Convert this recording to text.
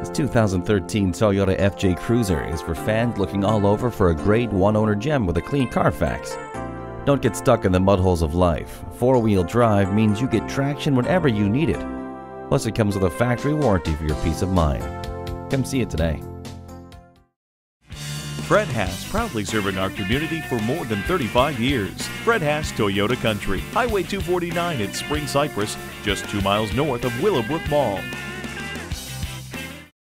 This 2013 Toyota FJ Cruiser is for fans looking all over for a great one-owner gem with a clean Carfax. Don't get stuck in the mud holes of life. Four-wheel drive means you get traction whenever you need it. Plus, it comes with a factory warranty for your peace of mind. Come see it today. Fred Haas, proudly serving our community for more than 35 years. Fred Haas Toyota Country, Highway 249 at Spring-Cypress, just 2 miles north of Willowbrook Mall.